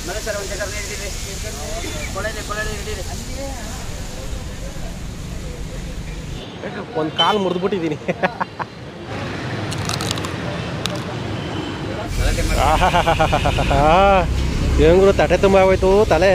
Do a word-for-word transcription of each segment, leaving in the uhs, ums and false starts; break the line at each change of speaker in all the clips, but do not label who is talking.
Sir ಒಂದು ಜಗ ಹಿಡಿದಿರಿ ಕೊಳೆನೆ ಕೊಳೆನೆ ಹಿಡೀರಿ.
ಒಂದು ಕಾಲು ಮುರಿದ್ಬಿಟ್ಟಿದ್ದೀನಿ. ಹೆಂಗ್ರು ತಟ್ಟೆ ತುಂಬ ಆಗೋಯ್ತು ತಲೆ.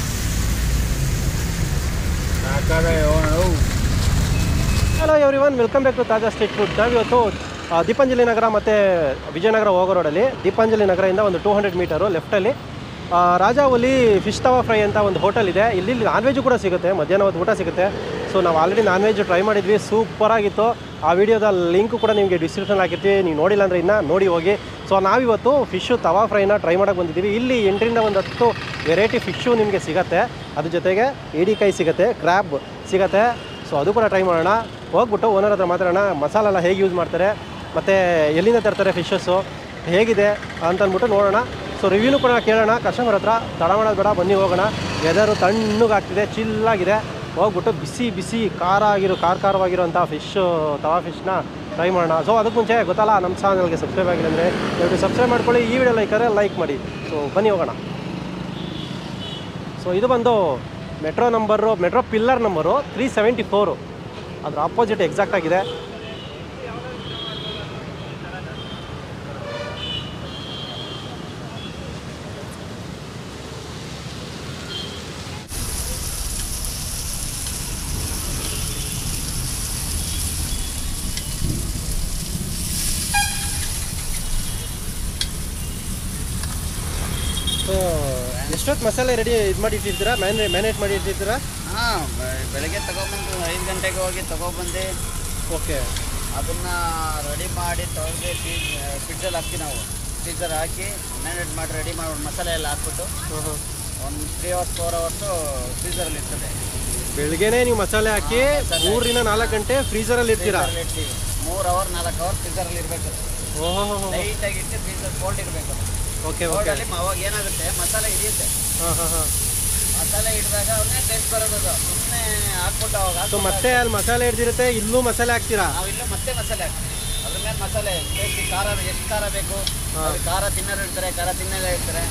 Hello everyone, welcome back to Taaza street food. ನಾವಿವತ್ತು ದೀಪಾಂಜಲಿ ನಗರ ಮತ್ತು ವಿಜಯನಗರ ಹೋಗೋ ರೋಡಲ್ಲಿ ದೀಪಾಂಜಲಿ ನಗರದಿಂದ ಒಂದು ಟೂ ಹಂಡ್ರೆಡ್ ಮೀಟರು ಲೆಫ್ಟಲ್ಲಿ ರಾಜಾವಲಿ ಫಿಶ್ ತವಾ ಫ್ರೈ ಅಂತ ಒಂದು ಹೋಟೆಲ್ ಇದೆ. ಇಲ್ಲಿ ನಾನ್ ವೆಜ್ ಕೂಡ ಸಿಗುತ್ತೆ, ಮಧ್ಯಾಹ್ನ ಹೊತ್ತು ಊಟ ಸಿಗುತ್ತೆ. ಸೊ ನಾವು ಆಲ್ರೆಡಿ ನಾನ್ ವೆಜ್ ಟ್ರೈ ಮಾಡಿದ್ವಿ, ಸೂಪರಾಗಿತ್ತು. ಆ ವಿಡಿಯೋದ ಲಿಂಕ್ ಕೂಡ ನಿಮಗೆ ಡಿಸ್ಕ್ರಿಪ್ಷನ್ ಹಾಕಿರ್ತೀವಿ, ನೀವು ನೋಡಿಲ್ಲ ಅಂದರೆ ಇನ್ನೂ ನೋಡಿ ಹೋಗಿ. ಸೊ ನಾವಿವತ್ತು ಫಿಶ್ಶು ತವಾ ಫ್ರೈನ ಟ್ರೈ ಮಾಡೋಕ್ಕೆ ಬಂದಿದ್ದೀವಿ. ಇಲ್ಲಿ ಎಂಟರಿಂದ ಒಂದು ಹತ್ತು ವೆರೈಟಿ ಫಿಶ್ಶು ನಿಮಗೆ ಸಿಗುತ್ತೆ. ಅದ್ರ ಜೊತೆಗೆ ಏಡಿಕಾಯಿ ಸಿಗುತ್ತೆ, ಕ್ರ್ಯಾಬ್ ಸಿಗುತ್ತೆ. ಸೊ ಅದು ಕೂಡ ಟ್ರೈ ಮಾಡೋಣ. ಹೋಗ್ಬಿಟ್ಟು ಓನರ್ ಹತ್ರ ಮಾತಾಡೋಣ, ಮಸಾಲ ಎಲ್ಲ ಹೇಗೆ ಯೂಸ್ ಮಾಡ್ತಾರೆ ಮತ್ತು ಎಲ್ಲಿಂದ ತರ್ತಾರೆ ಫಿಶಸ್ಸು ಹೇಗಿದೆ ಅಂತಂದ್ಬಿಟ್ಟು ನೋಡೋಣ. ಸೊ ರಿವ್ಯೂನು ಕೂಡ ಕೇಳೋಣ ಕಸ್ಟಮರ್ ಹತ್ರ. ತಡ ಮಾಡೋದು ಬೇಡ, ಬನ್ನಿ ಹೋಗೋಣ. ವೆದರು ತಣ್ಣಗಾಗ್ತಿದೆ, ಚಿಲ್ಲಾಗಿದೆ. ಹೋಗ್ಬಿಟ್ಟು ಬಿಸಿ ಬಿಸಿ ಖಾರ ಆಗಿರೋ ಖಾರ ಖಾರವಾಗಿರೋಂಥ ಫಿಶ್ಶು ತವಾ ಫಿಶ್ನ ಟ್ರೈ ಮಾಡೋಣ. ಸೊ ಅದಕ್ಕೆ ಮುಂಚೆ ಗೊತ್ತಲ್ಲ, ನಮ್ಮ ಚಾನಲ್ಗೆ ಸಬ್ಸ್ಕ್ರೈಬ್ ಆಗಿಲ್ಲ ಅಂದರೆ ದಯವಿಟ್ಟು ಸಬ್ಸ್ಕ್ರೈಬ್ ಮಾಡ್ಕೊಳ್ಳಿ. ಈ ವಿಡಿಯೋ ಲೈಕರೆ ಲೈಕ್ ಮಾಡಿ. ಸೊ ಬನ್ನಿ ಹೋಗೋಣ. ಸೊ ಇದು ಬಂದು metro number, metro pillar number three seventy four, ಅದ್ರ ಆಪೋಸಿಟ್ ಎಕ್ಸಾಕ್ಟ್ ಆಗಿದೆ. ಸೊ ಎಷ್ಟೊತ್ತು ಮಸಾಲೆ ರೆಡಿ ಇದು ಮಾಡಿ ಇಟ್ಟಿರ್ತೀರಾ, ಮ್ಯಾನೆ ಮ್ಯಾನೇಜ್ ಮಾಡಿ ಇಟ್ಟಿರ್ತೀರಾ?
ಹಾಂ, ಬೆಳಗ್ಗೆ ತೊಗೊಬಂದು ಐದು ಗಂಟೆಗೆ ಹೋಗಿ ತೊಗೊಬಂದು
ಓಕೆ,
ಅದನ್ನು ರೆಡಿ ಮಾಡಿ ತೊಳೆದು ಫ್ರಿಡ್ಜಲ್ಲಿ ಹಾಕಿ ನಾವು ಫ್ರೀಜರ್ ಹಾಕಿ ಮ್ಯಾರಿನೇಟ್ ಮಾಡಿ ರೆಡಿ ಮಾಡಿ ಮಸಾಲೆ ಎಲ್ಲ ಹಾಕ್ಬಿಟ್ಟು ಒಂದು ತ್ರೀ ಅವರ್ಸ್ ಫೋರ್ ಅವರ್ಸು ಫ್ರೀಜರಲ್ಲಿ ಇರ್ತದೆ.
ಬೆಳಗ್ಗೆನೇ ನೀವು ಮಸಾಲೆ ಹಾಕಿ ಮೂರರಿಂದ ನಾಲ್ಕು ಗಂಟೆ ಫ್ರೀಜರಲ್ಲಿ ಇರ್ತೀರಾ?
ಇರ್ತೀವಿ, ಮೂರು ಅವರ್ ನಾಲ್ಕು ಅವರ್ ಫ್ರೀಜರಲ್ಲಿ ಇರಬೇಕು.
ಓಹೋ,
ಲೈಟಾಗಿ ಇಟ್ಟು ಫ್ರೀಜರ್ ಕೋಲ್ಡ್ ಇರಬೇಕು.
Okay okay.
ಕೋಲ್ಡಲ್ಲಿ ಅವಾಗ ಏನಾಗುತ್ತೆ, ಮಸಾಲೆ ಹಿಡಿಯುತ್ತೆ.
ಹಾಂ ಹಾಂ ಹಾಂ.
ಮಸಾಲೆ ಹಿಡಿದಾಗ ಅವನ್ನೇ ಟೇಸ್ಟ್ ಬರೋದು. ಸುಮ್ಮನೆ ಹಾಕ್ಬಿಟ್ಟು ಅವಾಗ
ಸೊ ಮತ್ತೆ ಅಲ್ಲಿ ಮಸಾಲೆ ಹಿಡ್ದಿರುತ್ತೆ, ಇಲ್ಲೂ ಮಸಾಲೆ ಹಾಕ್ತೀರಾ?
ನಾವು ಇಲ್ಲೂ ಮತ್ತೆ ಮಸಾಲೆ ಹಾಕ್ತೀವಿ. ಅದ್ರ ಮೇಲೆ ಮಸಾಲೆ ಟೇಸ್ಟ್, ಖಾರ ಎಷ್ಟು ಖಾರ ಬೇಕು, ಖಾರ ತಿನ್ನೋರು ಇರ್ತಾರೆ, ಖಾರ ತಿನ್ನೋದೇ ಇರ್ತಾರೆ.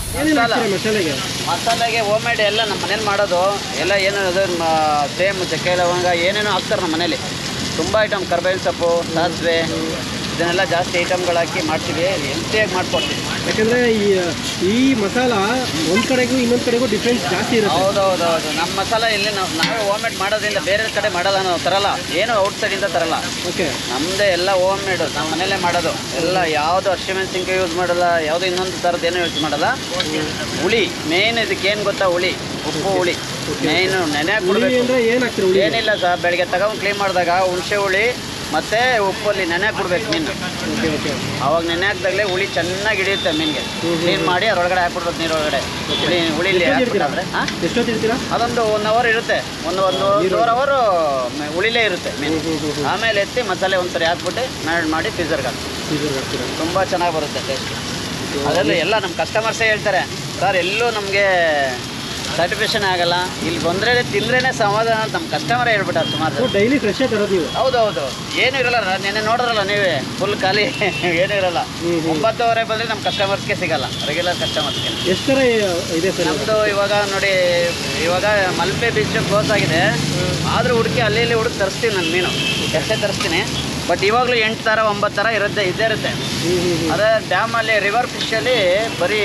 ಮಸಾಲೆಗೆ
ಮಸಾಲೆಗೆ ಹೋಮ್ ಮೇಡ್ ಎಲ್ಲ ನಮ್ಮ ಮನೇಲಿ ಮಾಡೋದು ಎಲ್ಲ ಏನು ಅದು ಸೇಮ್ ಚಕ್ಕೆ ಲವಂಗ ಏನೇನೋ ಹಾಕ್ತಾರೆ ನಮ್ಮ ಮನೇಲಿ. ತುಂಬ ಐಟಮ್, ಕರ್ಬೇವಿನ ಸೊಪ್ಪು, ಸಾಸಿವೆ, ಇದನ್ನೆಲ್ಲ ಜಾಸ್ತಿ ಐಟಮ್ಗಳು ಹಾಕಿ ಮಾಡ್ತೀವಿ. ಹೆಲ್ತಿಯಾಗಿ ಮಾಡ್ಕೊಡ್ತೀವಿ.
ಯಾಕಂದರೆ ಈ ಈ ಮಸಾಲ ಒಂದು ಕಡೆಗೂ ಇನ್ನೊಂದು ಕಡೆಗೂ ಡಿಫ್ರೆನ್ಸ್ ಜಾಸ್ತಿ ಇರುತ್ತೆ.
ಹೌದೌದೌದು. ನಮ್ಮ ಮಸಾಲ ಇಲ್ಲಿ ನಾವು ನಾವೇ ಹೋಮ್ ಮೇಡ್ ಮಾಡೋದ್ರಿಂದ ಬೇರೆ ಕಡೆ ಮಾಡಲ್ಲ, ನಾವು ತರಲ್ಲ, ಏನು ಔಟ್ ಸೈಡಿಂದ ತರಲ್ಲ.
ಓಕೆ,
ನಮ್ಮದೇ ಎಲ್ಲ ಹೋಮ್ ಮೇಡು, ನಾವು ಮನೇಲೇ ಮಾಡೋದು ಎಲ್ಲ. ಯಾವುದು ಹಸಿಮೆಣಸಿನ್ಕಾಯಿ ಯೂಸ್ ಮಾಡಲ್ಲ, ಯಾವುದೋ ಇನ್ನೊಂದು ಥರದ್ದು ಏನೂ ಯೂಸ್ ಮಾಡಲ್ಲ. ಹುಳಿ ಮೇನ್, ಇದಕ್ಕೆ ಏನು ಗೊತ್ತಾ, ಹುಳಿ, ಉಪ್ಪು ಹುಳಿ ಮೇನು. ನೆನೆ
ಅಂದರೆ ಏನಾಗ್ತದೆ?
ಏನಿಲ್ಲ ಸರ್, ಬೆಳಗ್ಗೆ ತಗೊಂಡು ಕ್ಲೀನ್ ಮಾಡಿದಾಗ ಹುಣಸೆ ಹುಳಿ ಮತ್ತು ಉಪ್ಪಲ್ಲಿ ನೆನೆ ಕೊಡ್ಬೇಕು ಮೀನು.
Okay okay.
ಅವಾಗ ನೆನೆ ಹಾಕಿದಾಗಲೇ ಹುಳಿ ಚೆನ್ನಾಗಿ ಹಿಡಿಯುತ್ತೆ ಮೀನಿಗೆ. ಕ್ಲೀನ್ ಮಾಡಿ ಅದರೊಳಗಡೆ ಹಾಕ್ಬಿಡ್ಬೇಕು, ನೀರೊಳಗಡೆ ಹುಳಿ ಹುಳಿಲಿ ಹಾಕ್ಬಿಟ್ಟಾದ್ರೆ. ಹಾಂ,
ಎಷ್ಟೊತ್ತಿರ್ತೀರಾ?
ಅದೊಂದು ಒನ್ ಅವರ್ ಇರುತ್ತೆ, ಒಂದು ಒಂದು ಒಂದೂವರೆ ಅವರು ಹುಳಿಲೇ ಇರುತ್ತೆ ಮೀನು. ಆಮೇಲೆ ಎತ್ತಿ ಮಸಾಲೆ ಒಂದ್ಸರಿ ಹಾಕ್ಬಿಟ್ಟು ಮ್ಯಾರಿನೇಟ್ ಮಾಡಿ ಫ್ರೀಜರ್ಗೆ ಹಾಕ್ತೀವಿ. ತುಂಬ ಚೆನ್ನಾಗಿ ಬರುತ್ತೆ ಟೇಸ್ಟ್. ಅದರಲ್ಲಿ ಎಲ್ಲ ನಮ್ಮ ಕಸ್ಟಮರ್ಸೇ ಹೇಳ್ತಾರೆ, ಸರ್ ಎಲ್ಲೂ ನಮಗೆ ಸ್ಯಾಟಿಸ್ಫ್ಯಾಕ್ಷನ್ ಆಗಲ್ಲ, ಇಲ್ಲಿ ಬಂದ್ರೆ ತಿಂದ್ರೇ ಸಮಾಧಾನ ಅಂತ ನಮ್ಮ ಕಸ್ಟಮರೇ ಹೇಳ್ಬಿಟ್ಟಾರೆ ಸುಮಾರು.
ಡೈಲಿ ಫ್ರೆಶ್ ತರೋದು ನೀವು?
ಹೌದೌದು, ಏನೂ ಇರಲ್ಲ. ನೆನ್ನೆ ನೋಡಿದ್ರಲ್ಲ ನೀವೇ, ಫುಲ್ ಖಾಲಿ, ಏನೂ ಇರಲ್ಲ. ಒಂಬತ್ತುವರೆ ಬಂದರೆ ನಮ್ಮ ಕಸ್ಟಮರ್ಸ್ಗೆ ಸಿಗಲ್ಲ, ರೆಗ್ಯುಲರ್ ಕಸ್ಟಮರ್ಸ್ಗೆ.
ಎಷ್ಟು ಥರ ಇದೆ ಸರ್
ನಮ್ಮದು? ಇವಾಗ ನೋಡಿ, ಇವಾಗ ಮಲ್ಪೆ ಬೀಚ್ ಕ್ಲೋಸ್ ಆಗಿದೆ, ಆದರೂ ಹುಡುಕಿ ಅಲ್ಲಿ ಇಲ್ಲಿ ಹುಡುಕಿ ತರಿಸ್ತೀನಿ ನಾನು ಮೀನು, ಎಷ್ಟೇ ತರಿಸ್ತೀನಿ. ಬಟ್ ಇವಾಗಲೂ ಎಂಟು ಥರ ಒಂಬತ್ತು ಥರ ಇರುತ್ತೆ, ಇದ್ದೇ ಇರುತ್ತೆ. ಅದೇ ಡ್ಯಾಮಲ್ಲಿ ರಿವರ್ ಫಿಶಲ್ಲಿ ಬರೀ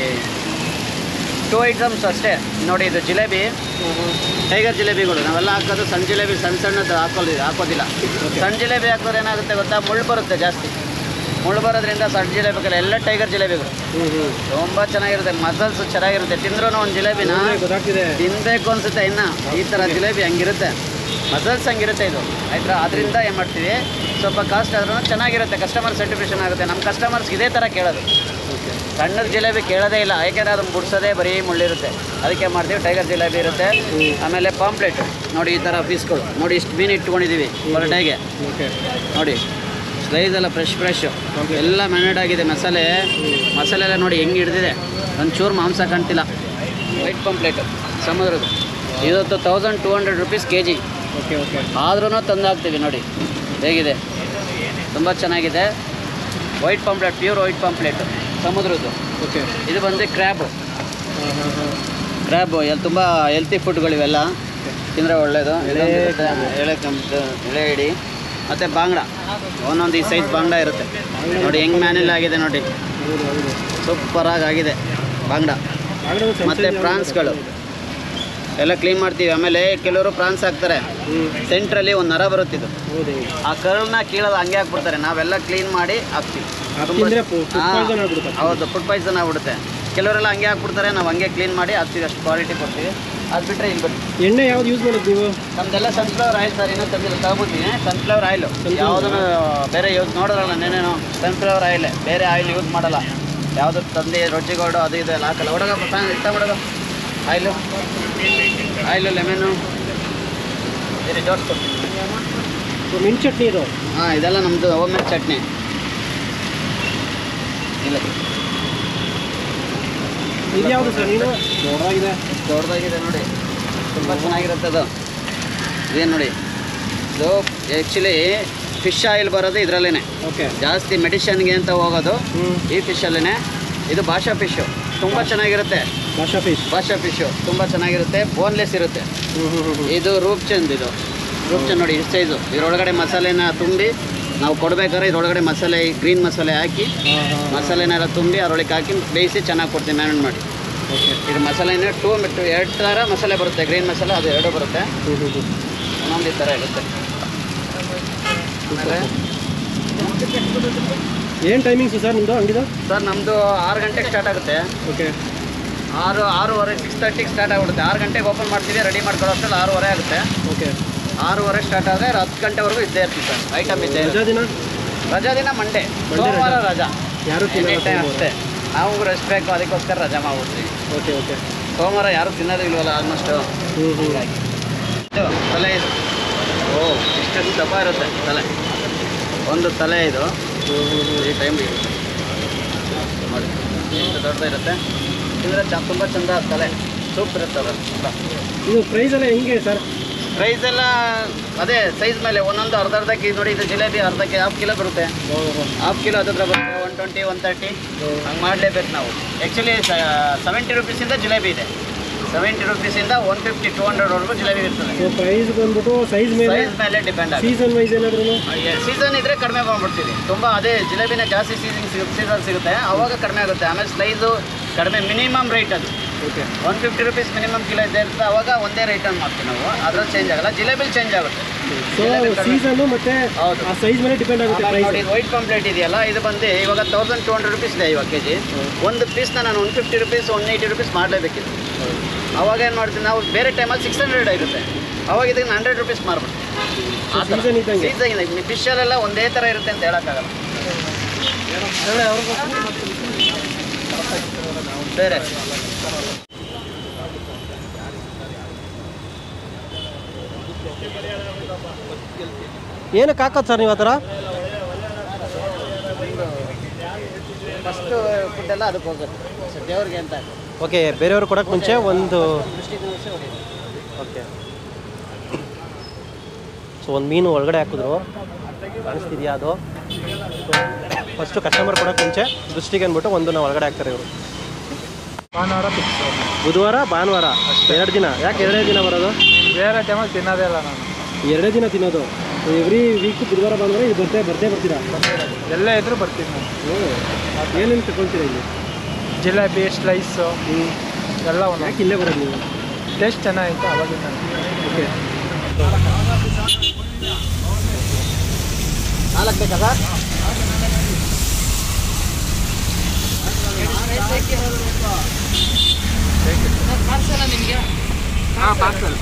ಟೂ ಐಟಮ್ಸ್ ಅಷ್ಟೇ ನೋಡಿ. ಇದು ಜಿಲೇಬಿ, ಟೈಗರ್ ಜಿಲೇಬಿಗಳು ನಾವೆಲ್ಲ ಹಾಕೋದು. ಸಣ್ಣ ಜಿಲೇಬಿ ಸಣ್ಣ ಸಣ್ಣದು ಹಾಕೋದು ಹಾಕೋದಿಲ್ಲ. ಸಣ್ಣ ಜಿಲೇಬಿ ಹಾಕೋದ್ರೆ ಏನಾಗುತ್ತೆ ಗೊತ್ತಾ, ಮುಳ್ಳು ಬರುತ್ತೆ ಜಾಸ್ತಿ. ಮುಳ್ಳು ಬರೋದ್ರಿಂದ ಸಣ್ಣ ಜಿಲೇಬಿಗಳು ಎಲ್ಲ ಟೈಗರ್ ಜಿಲೇಬಿಗಳು ತುಂಬ ಚೆನ್ನಾಗಿರುತ್ತೆ. ಮಸಲ್ಸ್ ಚೆನ್ನಾಗಿರುತ್ತೆ. ತಿಂದ್ರೂ ಒಂದು ಜಿಲೇಬಿನ ತಿನ್ನಬೇಕು ಅನಿಸುತ್ತೆ. ಇನ್ನು ಈ ಥರ ಜಿಲೇಬಿ ಹಂಗಿರುತ್ತೆ, ಮಸಲ್ಸ್ ಹಂಗಿರುತ್ತೆ ಇದು, ಆಯ್ತಾ? ಅದರಿಂದ ಏನು ಮಾಡ್ತೀವಿ, ಸ್ವಲ್ಪ ಕಾಸ್ಟ್ ಆದ್ರೂ ಚೆನ್ನಾಗಿರುತ್ತೆ, ಕಸ್ಟಮರ್ ಸ್ಯಾಟಿಸ್ಫ್ಯಾಕ್ಷನ್ ಆಗುತ್ತೆ. ನಮ್ಮ ಕಸ್ಟಮರ್ಸ್ ಇದೇ ಥರ ಕೇಳೋದು. ಸಣ್ಣದ ಜಿಲೇಬಿ ಕೇಳೋದೇ ಇಲ್ಲ, ಯಾಕೆಂದರೆ ಅದನ್ನು ಬಿಡ್ಸೋದೇ ಬರೀ ಮುಳ್ಳಿರುತ್ತೆ. ಅದಕ್ಕೆ ಮಾಡ್ತೀವಿ. ಟೈಗರ್ ಜಿಲೇಬಿ ಇರುತ್ತೆ. ಆಮೇಲೆ ಪಾಂಪ್ಲೆಟ್ ನೋಡಿ, ಈ ಥರ ಪೀಸ್ಗಳು ನೋಡಿ, ಇಷ್ಟು ಮೀನು ಇಟ್ಕೊಂಡಿದ್ದೀವಿ ಪರೋಟಾಗೆ ನೋಡಿ. ಸ್ಲೈಸ್ ಎಲ್ಲ ಫ್ರೆಶ್ ಫ್ರೆಶ್ ಎಲ್ಲ ಮ್ಯಾರಿನೇಟ್ ಆಗಿದೆ. ಮಸಾಲೆ ಮಸಾಲೆ ಎಲ್ಲ ನೋಡಿ ಹೆಂಗೆ ಹಿಡ್ದಿದೆ, ಒಂಚೂರು ಮಾಂಸ ಕಾಣ್ತಿಲ್ಲ. ವೈಟ್ ಪಾಂಪ್ಲೆಟು ಸಮುದ್ರದ್ದು, ಇವತ್ತು thousand two hundred rupees K G.
Okay okay.
ಆದ್ರೂ ತಂದು ಹಾಕ್ತೀವಿ ನೋಡಿ ಹೇಗಿದೆ, ತುಂಬ ಚೆನ್ನಾಗಿದೆ. White pomfret, pure white pomfret ಸಮುದ್ರದ್ದು.
ಓಕೆ.
ಇದು ಬಂದು ಕ್ರ್ಯಾಬ್ ಕ್ರ್ಯಾಬು ಎಲ್ಲಿ ತುಂಬ ಹೆಲ್ತಿ ಫುಡ್ಗಳಿವೆಲ್ಲ ತಿಂದರೆ ಒಳ್ಳೆಯದು. ಎಳೆ ಎಳೆ ಕಂಪ್ದು ಎಳೆ ಇಡಿ ಮತ್ತು ಬಾಂಗ್ಡ ಒಂದೊಂದು ಈ ಸೈಜ್ ಬಾಂಗ್ಡ ಇರುತ್ತೆ ನೋಡಿ, ಹೆಂಗೆ ಮ್ಯಾನೆಲ್ಲ ಆಗಿದೆ ನೋಡಿ, ಸೂಪರಾಗಿ ಆಗಿದೆ ಬಾಂಗ್ಡ. ಮತ್ತು ಪ್ರಾನ್ಸ್ಗಳು ಎಲ್ಲ ಕ್ಲೀನ್ ಮಾಡ್ತೀವಿ. ಆಮೇಲೆ ಕೆಲವರು ಪ್ರಾನ್ಸ್ ಹಾಕ್ತಾರೆ, ಸೆಂಟ್ರಲ್ಲಿ ಒಂದು ನರ ಬರುತ್ತಿದ್ದು, ಆ ಕರ್ಲ್ನ ಕೀಳೋದು ಹಂಗೆ ಹಾಕ್ಬಿಡ್ತಾರೆ. ನಾವೆಲ್ಲ ಕ್ಲೀನ್ ಮಾಡಿ ಹಾಕ್ತೀವಿ. ಹೌದು, ಫುಡ್ ಪಾಯ್ಸನ್ ಆಗ್ಬಿಡುತ್ತೆ. ಕೆಲವರೆಲ್ಲ ಹಂಗೆ ಹಾಕ್ಬಿಡ್ತಾರೆ, ನಾವು ಹಂಗೆ ಕ್ಲೀನ್ ಮಾಡಿ ಹಾಕ್ತೀವಿ, ಅಷ್ಟು ಕ್ವಾಲಿಟಿ ಕೊಡ್ತೀವಿ. ಅದು ಬಿಟ್ಟರೆ ಇಲ್ಲಿ ಬನ್ನಿ.
ಎಣ್ಣೆ ಯಾವ್ದು ಯೂಸ್ ಮಾಡೋದು ನೀವು?
ನಮ್ದೆಲ್ಲ ಸನ್ಫ್ಲವರ್ ಆಯಿಲ್ ಸರ್, ಇನ್ನೂ ತಂದಿಲ್ಲ, ತಗೋತೀನಿ. ಸನ್ಫ್ಲವರ್ ಆಯಿಲು ಯಾವುದನ್ನು ಬೇರೆ ಯೂಸ್ ನೋಡೋಲ್ಲ, ನೆನೇನು ಸನ್ಫ್ಲವರ್ ಆಯಿಲ್, ಬೇರೆ ಆಯಿಲ್ ಯೂಸ್ ಮಾಡಲ್ಲ. ಯಾವುದು ತಂದು ರುಚಿಗೋಡು ಅದು ಇದು ಎಲ್ಲ ಹಾಕಲ್ಲ. ಹುಡುಗ ಫ್ಯಾನ್ ಇಷ್ಟ ಮಾಡೋದು ಆಯಿಲು ಆಯಿಲು ಲೆಮನ್ನು ಬೇರೆ ಜೋಡಿಸ್ಕೊಡ್ತೀನಿ.
ಮಿಂಟ್ ಚಟ್ನಿ ಇದು?
ಹಾಂ, ಇದೆಲ್ಲ ನಮ್ಮದು ಹೋಮ್ ಮೇಡ್ ಚಟ್ನಿ. ಇಲ್ಲ
ಇದು ಯಾವುದು ಸರ್? ನೀನು ದೊಡ್ಡದಾಗಿದೆ
ದೊಡ್ಡದಾಗಿದೆ ನೋಡಿ, ತುಂಬ ಚೆನ್ನಾಗಿರುತ್ತೆ ಅದು. ಇದೇನು ನೋಡಿ, ಇದು ಆ್ಯಕ್ಚುಲಿ ಫಿಶ್ ಆಯಿಲ್ ಬರೋದು ಇದರಲ್ಲೇ.
ಓಕೆ.
ಜಾಸ್ತಿ ಮೆಡಿಷನ್ಗೆ ಅಂತ ಹೋಗೋದು ಈ ಫಿಶಲ್ಲೇ. ಇದು ಭಾಷಾ ಫಿಶ್ಶು, ತುಂಬ ಚೆನ್ನಾಗಿರುತ್ತೆ.
ಭಾಷಾ ಫಿಶ್
ಭಾಷಾ ಫಿಶ್ಶು ತುಂಬ ಚೆನ್ನಾಗಿರುತ್ತೆ, ಬೋನ್ಲೆಸ್ ಇರುತ್ತೆ. ಇದು ರೂಪ್ಚಂದ್, ಇದು ರೂಪ್ಚಂದ್ ನೋಡಿ, ಇಷ್ಟು ಸೈಜು. ಇದರೊಳಗಡೆ ಮಸಾಲೆನ ತುಂಬಿ ನಾವು ಕೊಡಬೇಕಾದ್ರೆ ಇದರೊಳಗಡೆ ಮಸಾಲೆ ಗ್ರೀನ್ ಮಸಾಲೆ ಹಾಕಿ ಮಸಾಲೆನೆಲ್ಲ ತುಂಬಿ ಅದರೊಳಗೆ ಹಾಕಿ ಬೇಯಿಸಿ ಚೆನ್ನಾಗಿ ಕೊಡ್ತೀವಿ, ಮ್ಯಾರಿನೇಟ್ ಮಾಡಿ.
ಓಕೆ.
ಇದು ಮಸಾಲೆನೇ ಟೂ ಟು ಎರಡು ಥರ ಮಸಾಲೆ ಬರುತ್ತೆ, ಗ್ರೀನ್ ಮಸಾಲೆ ಅದು ಎರಡು ಬರುತ್ತೆ, ಒಂದೊಂದು ಈ ಥರ ಇರುತ್ತೆ. ಆಮೇಲೆ
ಏನು ಟೈಮಿಂಗ್ಸು ಸರ್ ನಿಮ್ಮದು ಅಂಗಡಿದು?
ಸರ್ ನಮ್ಮದು ಆರು ಗಂಟೆಗೆ ಸ್ಟಾರ್ಟ್ ಆಗುತ್ತೆ.
ಓಕೆ.
ಆರು ಆರೂವರೆ ಸಿಕ್ಸ್ ತರ್ಟಿಗೆ ಸ್ಟಾರ್ಟ್ ಆಗಿಬಿಡುತ್ತೆ. ಆರು ಗಂಟೆಗೆ ಓಪನ್ ಮಾಡ್ತೀವಿ, ರೆಡಿ ಮಾಡ್ಕೊಳ್ಳೋ ಅಷ್ಟರಲ್ಲಿ ಆರೂವರೆ ಆಗುತ್ತೆ.
ಓಕೆ.
ಆರೂವರೆ ಸ್ಟಾರ್ಟ್ ಆದರೆ ಹತ್ತು ಗಂಟೆವರೆಗೂ ಇದ್ದೇ ಇರ್ತೀವಿ ಸರ್, ಐಟಮ್ ಇದ್ದೇ.
ರಜಾ ದಿನ?
ರಜಾ ದಿನ ಮಂಡೇ, ಸೋಮವಾರ ರಜಾ.
ಯಾರು
ಎನಿ ಟೈಮ್ ಅಷ್ಟೇ, ನಾವು ರೆಸ್ಟ್ ಬೇಕು, ಅದಕ್ಕೋಸ್ಕರ ರಜಾ ಮಾಡ್ಬಿಡ್ತೀವಿ.
Okay okay.
ಸೋಮವಾರ ಯಾರು ತಿನ್ನೋದು ಇಲ್ವಲ್ಲ ಆಲ್ಮೋಸ್ಟು.
ಹ್ಞೂ ಹ್ಞೂ.
ಇದು ತಲೆ, ಇದು ಓ ಇಷ್ಟೊಂದು ದಪ್ಪ ಇರುತ್ತೆ ತಲೆ, ಒಂದು ತಲೆ ಇದು ಈ ಟೈಮ್ ಇರುತ್ತೆ ನೋಡಿ, ಎಷ್ಟು ದೊಡ್ಡದಿರುತ್ತೆ. ತಿಂದರೆ ಚ ತುಂಬ ಚೆಂದ ತಲೆ, ಸೂಪ್ ಇರುತ್ತೆ ಅದು.
ಇದು ಪ್ರೈಸ್ ಎಲ್ಲ ಹೆಂಗೆ ಸರ್?
ಪ್ರೈಸ್ ಎಲ್ಲ ಅದೇ ಸೈಜ್ ಮೇಲೆ ಒಂದೊಂದು ಅರ್ಧ ಅರ್ಧ ಕೆ ಜಿ ನೋಡಿ. ಇದು ಜಿಲೇಬಿ ಅರ್ಧ ಕೆ ಹಾಫ್ ಕಿಲೋ ಬರುತ್ತೆ, ಹಾಫ್ ಕಿಲೋ ಹತ್ತಿರ ಬರುತ್ತೆ, ಒನ್ ಟ್ವೆಂಟಿ ಒನ್ ತರ್ಟಿ ಹಂಗೆ ಮಾಡಲೇಬೇಕು ನಾವು. ಆ್ಯಕ್ಚುಲಿ ಸೆವೆಂಟಿ ರುಪೀಸಿಂದ ಜಿಲೇಬಿ ಇದೆ, ಸೆವೆಂಟಿ ರುಪೀಸಿಂದ ಒನ್ ಫಿಫ್ಟಿ ಟೂ ಹಂಡ್ರೆಡ್ವರೆಗೂ ಜಿಲೇಬಿ ಇರ್ತದೆ.
ಸೊ ಪ್ರೈಸ್ ಬಂದ್ಬಿಟ್ಟು ಸೈಜ್ ಮೇಲೆ
ಸೈಜ್ ಮೇಲೆ ಡಿಪೆಂಡ್ ಆಗುತ್ತೆ.
ಸೀಸನ್ ವೈಸ್ ಏನಾದ್ರೂ
ಸೀಸನ್ ಇದ್ದರೆ ಕಡಿಮೆ ಬಂದ್ಬಿಡ್ತೀವಿ ತುಂಬ. ಅದೇ ಜಿಲೇಬಿನ ಜಾಸ್ತಿ ಸೀಸನ್ ಸಿಗುತ್ತೆ, ಸೀಸನ್ ಸಿಗುತ್ತೆ, ಅವಾಗ ಕಡಿಮೆ ಆಗುತ್ತೆ. ಆಮೇಲೆ ಸ್ಲೈಸು ಕಡಿಮೆ, ಮಿನಿಮಮ್ ರೇಟ್ ಅದು.
Okay.
One fifty rupees minimum kilo ಇದೆ ಇರುತ್ತೆ, ಅವಾಗ ಒಂದೇ ರೇಟನ್ನು ಮಾಡ್ತೀವಿ ನಾವು, ಅದ್ರಲ್ಲಿ ಚೇಂಜ್ ಆಗಲ್ಲ. ಜಿಲೇಬಿಲಿ ಚೇಂಜ್ ಆಗುತ್ತೆ.
ಸೊ ಸೀಸನ್ನು ಮತ್ತು
ಹೌದು,
ಆ ಸೈಜ್ ಮೇಲೆ ಡಿಪೆಂಡ್ ಆಗುತ್ತೆ ಪ್ರೈಸ್.
ನೋಡಿ ವೈಟ್ ಪಾಂಪ್ಲೆಟ್ ಇದೆಯಲ್ಲ, ಇದು ಬಂದು ಇವಾಗ ತೌಸಂಡ್ ಟು ಹಂಡ್ರೆಡ್ ರುಪೀಸ್ ಇದೆ ಇವಾಗ ಕೆ ಜಿ. ಒಂದು ಪೀಸ್ನ ನಾನು one fifty rupees one eighty rupees ಮಾಡಲೇಬೇಕಿತ್ತು. ಅವಾಗ ಏನು ಮಾಡ್ತೀವಿ ನಾವು, ಬೇರೆ ಟೈಮಲ್ಲಿ ಸಿಕ್ಸ್ ಹಂಡ್ರೆಡ್ ಇರುತ್ತೆ, ಅವಾಗ ಇದಕ್ಕೆ ಹಂಡ್ರೆಡ್ ರುಪೀಸ್ ಮಾರ್ಬಿಟ್ಟು.
ಸೀಸನ್ ಇದ್ದಂಗೆ
ಸೀಸನ್ ಇದೆ, ಫಿಶಲ್ಲೆಲ್ಲ ಒಂದೇ ಥರ ಇರುತ್ತೆ ಅಂತ ಹೇಳೋಕ್ಕಾಗಲ್ಲ. ಬೇರೆ
ಏನಕ್ಕೆ ಹಾಕೋದು ಸರ್ ನೀವು ಆ ಥರ?
ಫಸ್ಟು ಫುಡ್ಡೆಲ್ಲ ಅದಕ್ಕೆ ಹೋಗುತ್ತೆ ಸರ್, ದೇವ್ರಿಗೆ ಅಂತ.
ಓಕೆ, ಬೇರೆಯವ್ರು ಕೊಡೋಕ್ಕೆ ಮುಂಚೆ ಒಂದು ಓಕೆ. ಸೊ ಒಂದು ಮೀನು ಒಳಗಡೆ ಹಾಕಿದ್ರು, ಕಾಣಿಸ್ತಿದೆಯಾ ಅದು? ಫಸ್ಟು ಕಸ್ಟಮರ್ ಕೊಡೋಕ್ಕೆ ಮುಂಚೆ ದೃಷ್ಟಿಗೆ ಅಂದ್ಬಿಟ್ಟು ಒಂದು ನಾವು ಒಳಗಡೆ ಹಾಕ್ತಾರೆ ಇವರು.
ಭಾನುವಾರ ಫಿಕ್ಸ್,
ಬುಧವಾರ ಭಾನುವಾರ ಎರಡು ದಿನ. ಯಾಕೆ ಎರಡೇ ದಿನ ಬರೋದು?
ಬೇರೆ ಟೈಮಲ್ಲಿ ತಿನ್ನೋದೇ ಇಲ್ಲ ನಾನು,
ಎರಡೇ ದಿನ ತಿನ್ನೋದು. ಎವ್ರಿ ವೀಕ್ ಬುಧವಾರ ಭಾನುವಾರ ಇದು ಬರ್ತೇ ಬರ್ತೇ ಬರ್ತೀರಾ?
ಎಲ್ಲೇ ಇದ್ರೂ ಬರ್ತೀನಿ ನಾನು.
ಏನೇನು ತಗೊಳ್ತೀರಾ ಇಲ್ಲಿ?
ಜಿಲೇಬಿ, ಸ್ಲೈಸು ಎಲ್ಲ ಒಂದು.
ಯಾಕೆ ಇಲ್ಲೇ ಬರೋದು ನೀವು?
ಟೇಸ್ಟ್ ಚೆನ್ನಾಗಿತ್ತು ಅವಾಗಿಂದ.
ಓಕೆ.
ನಾಲ್ಕು ಬೇಕಾ ಸರ್? ಪಾರ್ಸಲ್ ನಿಮಗೆ?
ಹಾಂ, ಪಾರ್ಸಲ್.